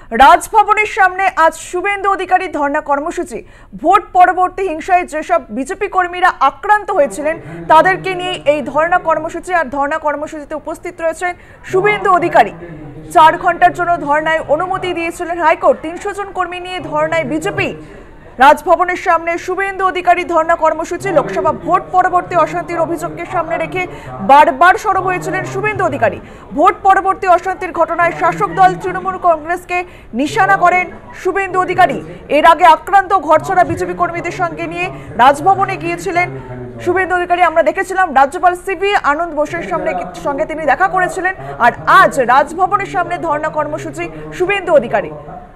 রাজভবনের সামনে আজ শুভেন্দু অধিকারী ধর্ণা কর্মসূচি। ভোট পরবর্তী হিংসায় যেসব বিজেপি কর্মীরা আক্রান্ত হয়েছিলেন তাদেরকে নিয়ে এই ধর্ণা কর্মসূচি। আর ধর্ণা কর্মসূচিতে উপস্থিত রয়েছেন শুভেন্দু অধিকারী। 4 ঘন্টার জন্য ধর্ণায় অনুমতি দিয়েছিলেন হাইকোর্ট। 300 জন কর্মী নিয়ে ধর্ণায় বিজেপি। রাজভবনের সামনে শুভেন্দু অধিকারী ধর্ণা কর্মসূচি। লোকসভা ভোট পরবর্তী অশান্তির অভিযোগকে সামনে রেখে বারবার সরব হয়েছিলেন শুভেন্দু অধিকারী। ভোট পরবর্তী অশান্তির ঘটনায় শাসক দল তৃণমূল কংগ্রেসকে নিশানা করেন শুভেন্দু অধিকারী। এর আগে আক্রান্ত ঘরছড়া বিজেপি কর্মীদের সঙ্গে নিয়ে রাজভবনে গিয়েছিলেন শুভেন্দু অধিকারী। আমরা দেখেছিলাম রাজ্যপাল সিবি আনন্দ বোসের সঙ্গে তিনি দেখা করেছিলেন। আর আজ রাজভবনের সামনে ধর্ণা কর্মসূচি শুভেন্দু অধিকারী।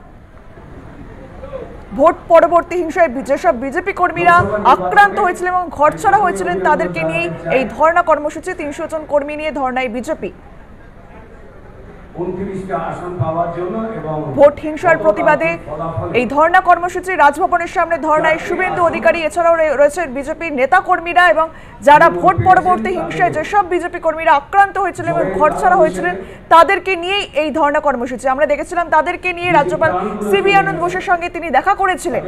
ভোট পরবর্তী হিংসায় যেসব বিজেপি কর্মীরা আক্রান্ত হয়েছিলেন এবং ঘরছড়া হয়েছিলেন তাদেরকে নিয়ে এই ধর্ণা কর্মসূচি। 300 জন কর্মী নিয়ে ধর্ণায় বিজেপি। ভোট হিংসার প্রতিবাদে এই ধর্ণা কর্মসূচি। রাজভবনের সামনে ধর্ণায় শুভেন্দু অধিকারী, এছাড়াও রয়েছেন বিজেপির নেতা কর্মীরা এবং যারা ভোট পরবর্তী হিংসায় যেসব বিজেপি কর্মীরা আক্রান্ত হয়েছিলেন এবং ঘরছাড়া হয়েছিলেন তাদেরকে নিয়েই এই ধর্ণা কর্মসূচি। আমরা দেখেছিলাম তাদেরকে নিয়ে রাজ্যপাল সিবি আনন্দ বোসের সঙ্গে তিনি দেখা করেছিলেন।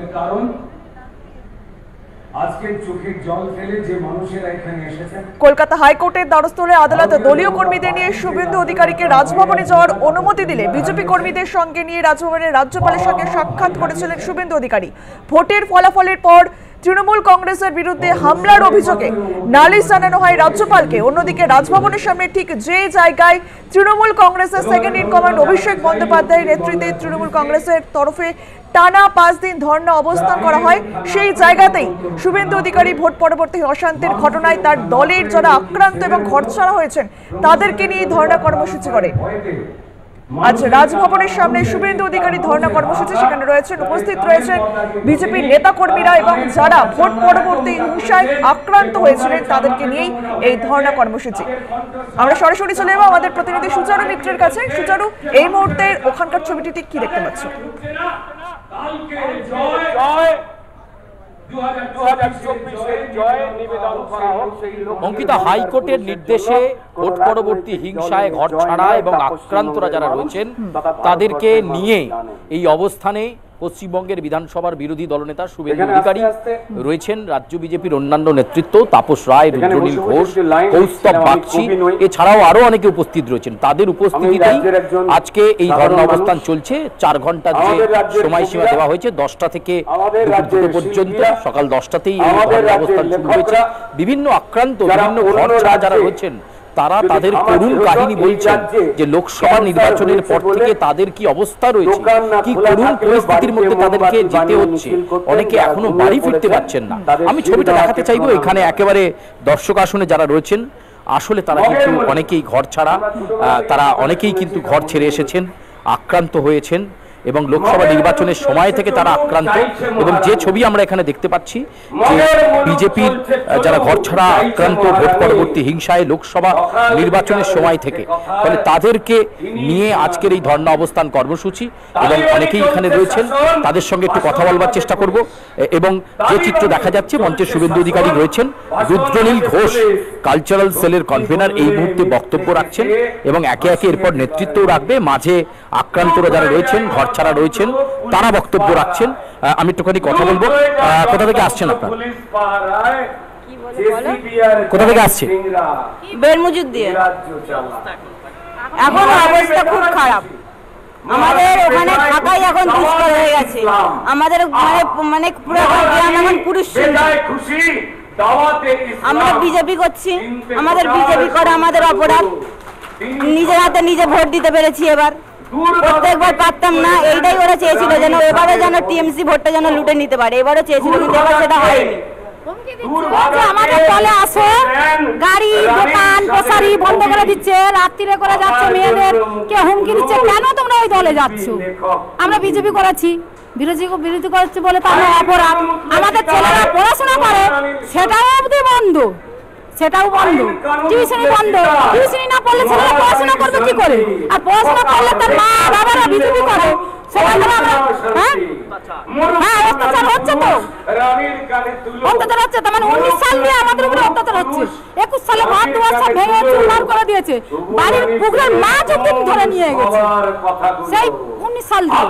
কলকাতা হাইকোর্টের দ্বারস্থলে আদালত দলীয় কর্মীদের নিয়ে শুভেন্দু অধিকারীকে রাজভবনে যাওয়ার অনুমতি দিলে বিজেপি কর্মীদের সঙ্গে নিয়ে রাজভবনে রাজ্যপালের সঙ্গে সাক্ষাৎ করেছিলেন শুভেন্দু অধিকারী। ভোটের ফলাফলের পর তৃণমূল কংগ্রেসের বিরুদ্ধে হামলার অভিযোগে নালিশ জানানো হয় রাজ্যপালকে। অন্যদিকে রাজভবনের সামনে ঠিক যে জায়গায় তৃণমূল কংগ্রেসের সেকেন্ড ইন কমান্ড অভিষেক বন্দ্যোপাধ্যায়ের নেতৃত্বে তৃণমূল কংগ্রেসের তরফে টানা 5 দিন ধর্ণা অবস্থান করা হয়, সেই জায়গাতেই শুভেন্দু অধিকারী ভোট পরবর্তী অশান্তির ঘটনায় তার দলের যারা আক্রান্ত এবং ঘরছড়া হয়েছেন তাদেরকে নিয়ে ধর্ণা কর্মসূচি করে। আজ রাজভবনের সামনে শুভেন্দু অধিকারী ধর্ণা কর্মসূচি। সেখানে উপস্থিত রয়েছেন বিজেপির নেতা কর্মীরা এবং যারা ভোট পরবর্তী হিংসায় আক্রান্ত হয়েছিলেন তাদেরকে নিয়েই এই ধর্ণা কর্মসূচি। আমরা সরাসরি চলে যাবো আমাদের প্রতিনিধি সুচারু মিত্রের কাছে। সুচারু, এই মুহূর্তে ওখানকার ছবিটি ঠিক কি দেখতে পাচ্ছ? অঙ্কিতা, হাইকোর্টের নির্দেশে ভোট পরবর্তী হিংসায় ঘরছাড়া এবং আক্রান্তরা যারা রয়েছেন তাদেরকে নিয়ে এই অবস্থানে পশ্চিমবঙ্গের বিধানসভার বিরোধী দলনেতা শুভেন্দু অধিকারী রয়েছেন, রাজ্য বিজেপির অন্যান্য নেতৃত্ব তাপস রায়, রুদ্রনীল ঘোষ, কৌস্তব বাগচি, এছাড়াও আরো অনেকে উপস্থিত রয়েছেন। তাদের উপস্থিতিতেই আজকে এই ধর্ণা অবস্থান চলছে। 4 ঘন্টার যে সময়সীমা দেওয়া হয়েছে 10টা থেকে দুপুর 2 পর্যন্ত, সকাল 10টাতেই এই ধর্ণা অবস্থান শুরু হয়েছে। বিভিন্ন আক্রান্ত, বিভিন্ন ঘরছাড়া যারা রয়েছেন তারা তাদের করুণ কাহিনী বলছেন যে লোকসভা নির্বাচনের পর থেকে তাদের কি অবস্থা রয়েছে, কি করুণ পরিস্থিতির মধ্যে তাদেরকে যেতে হচ্ছে, অনেকে এখনো বাড়ি ফিরতে পারছেন না। আমি ছবিটা দেখাতে চাইবো। এখানে একেবারে দর্শক আসনে যারা রয়েছেন আসলে তারা কিন্তু অনেকেই ঘর ছাড়া, তারা অনেকেই কিন্তু ঘর ছেড়ে এসেছেন, আক্রান্ত হয়েছেন এবং লোকসভা নির্বাচনের সময় থেকে তারা আক্রান্ত। এবং যে ছবি আমরা এখানে দেখতে পাচ্ছি যে বিজেপির যারা ঘরছাড়া আক্রান্ত ভোট পরবর্তী হিংসায় লোকসভা নির্বাচনের সময় থেকে, ফলে তাদেরকে নিয়ে আজকের এই ধর্ণা অবস্থান কর্মসূচি। এবং অনেকেই এখানে রয়েছেন, তাদের সঙ্গে একটু কথা বলবার চেষ্টা করব। এবং যে চিত্র দেখা যাচ্ছে, মঞ্চে শুভেন্দু অধিকারী রয়েছেন, রুদ্রনীল ঘোষ কালচারাল সেলের কনভেনার এই মুহূর্তে বক্তব্য রাখছেন এবং একে একে এরপর নেতৃত্বও রাখবে। মাঝে আক্রান্তরা যারা রয়েছেন, ঘরছাড়া রয়েছেন, তারা বক্তব্য রাখছেন। আমি একটুখানি কথা বলবো। কোথা থেকে আসছেন আপনারা? কোথা থেকে আসছে? বেরমুজুদ দিয়ে। এখন অবস্থা খুব খারাপ। আমাদের ওখানে থাকাই এখন দুষ্কর হয়ে গেছে। আমাদের মানে পুরো গ্রাম পুরুষ। আমরা বিজেপি করছি, আমাদের বিজেপি করে আমাদের অপরাধ। নিজের হাতে নিজে ভোট দিতে পেরেছি। এবার প্রত্যেকবার পারতাম না, এইটাই ওরা চেয়েছিল যেন এবারে যেন টিএমসি ভোটটা যেন লুটে নিতে পারে। এবারও চেয়েছিল, কিন্তু এবার সেটা হয়নি। আমাদের দলে আসো, গাড়ি দোকান প্রসারি বন্ধ করে দিচ্ছে, রাত্রিরে করে যাচ্ছে, মেয়েদের কে হুমকি দিচ্ছে। কেন তোমরা ওই দলে যাচ্ছ? আমরা বিজেপি করেছি, বিরোধী করছে বলে তো আমরা অপরাধ। আমাদের ছেলেরা পড়াশোনা করে সেটাও অবধি বন্ধ, সেটাও বন্ধ। টিউশনি বন্ধ। টিউশনি না পড়লে ছেলেরা পড়াশোনা করবে কি করে? আর পড়াশোনা করলে তার মা বাবারা বিজেপি করে। সেটা হ্যাঁ অত্যাচার হচ্ছে তো। অত্যাচার হচ্ছে, তার মানে 19 সাল দিয়ে আমাদের উপরে অত্যাচার হচ্ছে। 21 সালে ঘর দুয়ার সব ভেঙে চুরমার করে দিয়েছে, বাড়ির পুকুরের মাছ অব্দি ধরে নিয়ে গেছে সেই 19 সাল দিয়ে।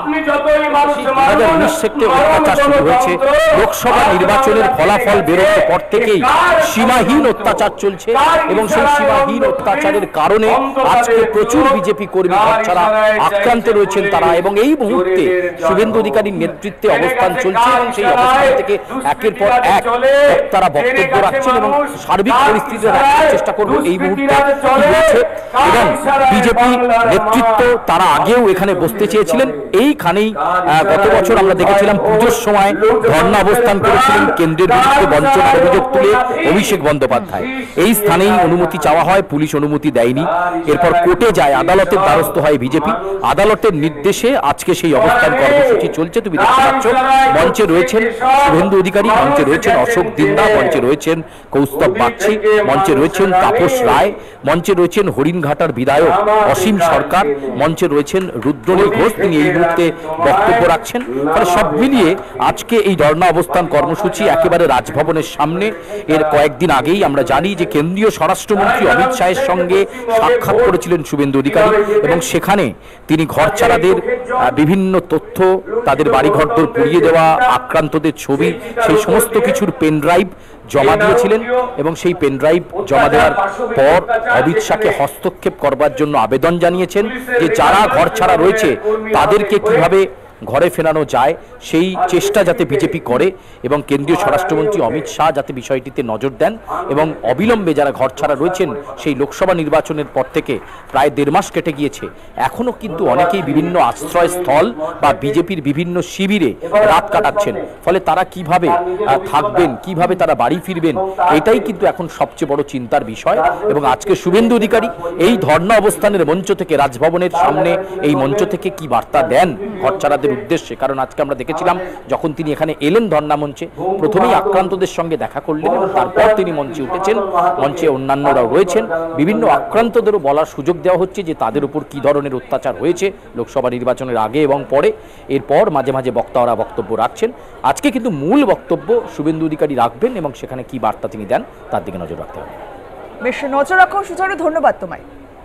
2019 থেকে অত্যাচার শুরু হয়েছে। লোকসভা নির্বাচনের ফলাফল বেরোনোর পর থেকেই সীমাহীন অত্যাচার চলছে এবং সেই সীমাহীন অত্যাচারের কারণে আজকে প্রচুর বিজেপি কর্মী ঘরছাড়া আক্রান্ত রয়েছেন তারা, এবং এই মুহূর্তে শুভেন্দু অধিকারীর নেতৃত্বে অবস্থান চলছে এবং সেই অবস্থান থেকে একের পর এক তারা বক্তব্য রাখছেন এবং সার্বিক পরিস্থিতি রাখার চেষ্টা করবেন এই মুহূর্তে কি হচ্ছে। এবং বিজেপি নেতৃত্ব তারা আগেও এখানে বসতে চেয়েছিলেন। এইখানেই গত বছর আমরা দেখেছিলাম পুজোর সময় ধর্ণা অবস্থান করেছিলেন কেন্দ্রের বিরুদ্ধে বঞ্চনার অভিযোগ তুলে অভিষেক বন্দ্যোপাধ্যায়। এই স্থানেই অনুমতি চাওয়া হয়, পুলিশ অনুমতি দেয়নি। এরপর কোর্টে যায়, আদালতের দ্বারস্থ হয় বিজেপি। আদালতের নির্দেশে আজকে সেই অবস্থান কর্মসূচি চলছে। তুমি দেখতে পাচ্ছ মঞ্চে রয়েছেন শুভেন্দু অধিকারী, মঞ্চে রয়েছেন অশোক দিন্দা, মঞ্চে রয়েছেন কৌস্তব বাগচি, মঞ্চে রয়েছেন তাপস রায়, মঞ্চে রয়েছেন হরিণঘাটার বিধায়ক অসীম সরকার, মঞ্চে রয়েছেন রুদ্রনীল ঘোষ, তিনি এই মুহূর্তে বক্তব্য রাখছেন। ফলে সব মিলিয়ে আজকে এই ধর্ণা অবস্থান কর্মসূচি একেবারে রাজভবনের সামনে। এর কয়েকদিন আগেই আমরা জানি যে কেন্দ্রীয় স্বরাষ্ট্রমন্ত্রী অমিত শাহের সঙ্গে সাক্ষাৎ করেছিলেন শুভেন্দু অধিকারী এবং সেখানে তিনি ঘরছাড়াদের বিভিন্ন তথ্য, তাদের বাড়িঘরদোর পুড়িয়ে দেওয়া, আক্রান্তদের ছবি, সেই সমস্ত কিছুর পেনড্রাইভ জমা দিয়েছিলেন এবং সেই পেনড্রাইভ জমা দেওয়ার পর অমিত শাহকে হস্তক্ষেপ করবার জন্য আবেদন জানিয়েছেন যে যারা ঘরছাড়া রয়েছে তাদেরকে কিভাবে ঘরে ফেরানো যায় সেই চেষ্টা যাতে বিজেপি করে এবং কেন্দ্রীয় স্বরাষ্ট্রমন্ত্রী অমিত শাহ যাতে বিষয়টিতে নজর দেন এবং অবিলম্বে যারা ঘরছাড়া রয়েছেন, সেই লোকসভা নির্বাচনের পর থেকে প্রায় 1.5 মাস কেটে গিয়েছে, এখনো কিন্তু অনেকেই বিভিন্ন আশ্রয়স্থল বা বিজেপির বিভিন্ন শিবিরে রাত কাটাচ্ছেন। ফলে তারা কিভাবে থাকবেন, কিভাবে তারা বাড়ি ফিরবেন, এটাই কিন্তু এখন সবচেয়ে বড় চিন্তার বিষয়। এবং আজকে শুভেন্দু অধিকারী এই ধর্ণা অবস্থানের মঞ্চ থেকে, রাজভবনের সামনে এই মঞ্চ থেকে কি বার্তা দেন ঘরছাড়াদের উদ্দেশ্যে। কারণ আজকে আমরা দেখেছিলাম যখন তিনি এখানে এলেন ধর্ণা মঞ্চে, প্রথমেই আক্রান্তদের সঙ্গে দেখা করলেন এবং তারপর তিনি মঞ্চে উঠেছেন। মঞ্চে অন্যান্যরাও রয়েছেন, বিভিন্ন আক্রান্তদেরও বলার সুযোগ দেওয়া হচ্ছে যে তাদের উপর কি ধরনের অত্যাচার হয়েছে লোকসভা নির্বাচনের আগে এবং পরে। এরপর মাঝে মাঝে বক্তারা বক্তব্য রাখছেন। আজকে কিন্তু মূল বক্তব্য শুভেন্দু অধিকারী রাখবেন এবং সেখানে কি বার্তা তিনি দেন তার দিকে নজর রাখতে হবে। বেশ, নজর রাখো সুচারু, ধন্যবাদ তোমায়।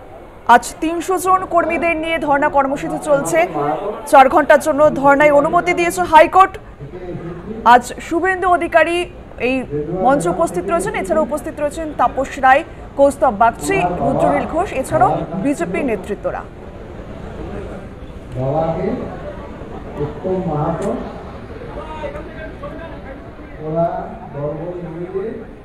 আজ 300 জন কর্মীদের নিয়ে ধর্ণা কর্মসূচি চলছে। 4 ঘন্টার জন্য ধর্ণায় অনুমতি দিয়েছে হাইকোর্ট। আজ শুভেন্দু অধিকারী এই মঞ্চে উপস্থিত রয়েছেন, এছাড়াও উপস্থিত রয়েছেন তাপস রায়, কৌস্তব বাগচি, রুদ্রনীল ঘোষ, এছাড়াও বিজেপির নেতৃত্বরা। ওরা